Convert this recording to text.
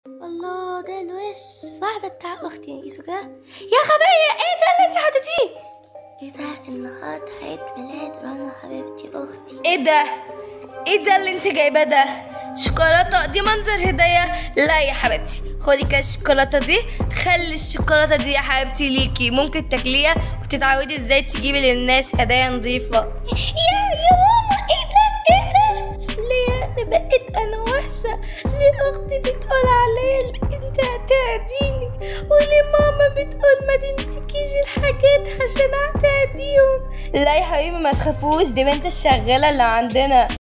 الله، ده الوش صح، ده بتاع اختي قيسوا كده. يا غبية، ايه ده اللي انت حطيتيه؟ ايه ده؟ النهارده عيد ميلاد رنا حبيبتي اختي. ايه ده اللي انت جايباه ده؟ شوكولاته؟ دي منظر هديه؟ لا يا حبيبتي، خدي كده الشوكولاته دي، خلي الشوكولاته دي يا حبيبتي ليكي، ممكن تاكليها وتتعودي ازاي تجيبي للناس هدايا نظيفه. يا ماما، ايه ده؟ ليه يعني بقيت انا وحشه؟ ليه اختي بتقول عليا انت هتعديني، وليه ماما بتقول ما تمسكيش الحاجات عشان هتعديهم؟ لا يا حبيبي ما تخافوش، دي بنت الشغاله اللي عندنا.